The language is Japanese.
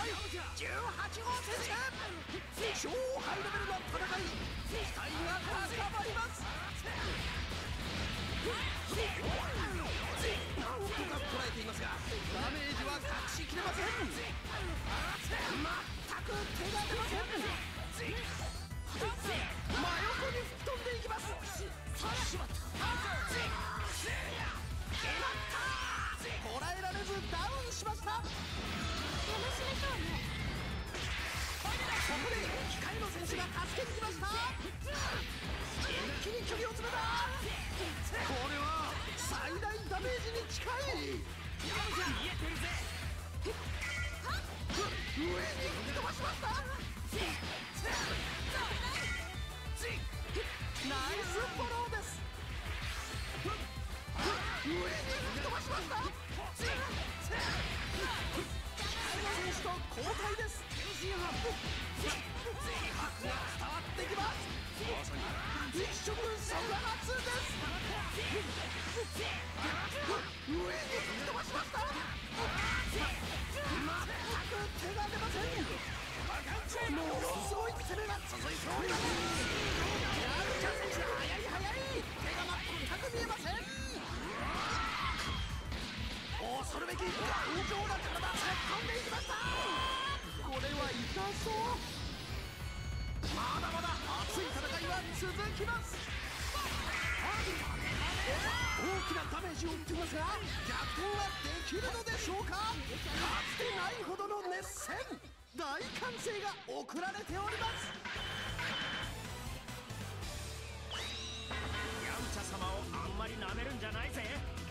18号戦線、超ハイレベルな戦い、期待が高まります。なんとか捉えていますが、ダメージは隠しきれません。全く手が出ません。真横に吹き飛んでいきます。しまった。捉えられずダウンしました。楽しめそうね。ここで控えの選手が助けに来ました。一気に距離を詰めた。これは最大ダメージに近い。見えてるぜ。上に吹き飛ばしました。ナイスフォローです。上に吹き飛ばしました。選手と交代です。気迫が伝わってきます。まさに一触即発です。上に吹き飛ばしました。全く手が出ません。ものすごい攻めが続いております。ヤムチャ選手、速い速い。手が全く見えません。恐るべき頑丈な体、突っ込んでいきました。これは痛そう。まだまだ熱い戦いは続きます。大きなダメージを負っていますが、逆転はできるのでしょうか。かつてないほどの熱戦、大歓声が送られております。 ヤムチャ様をあんまり舐めるんじゃないぜ。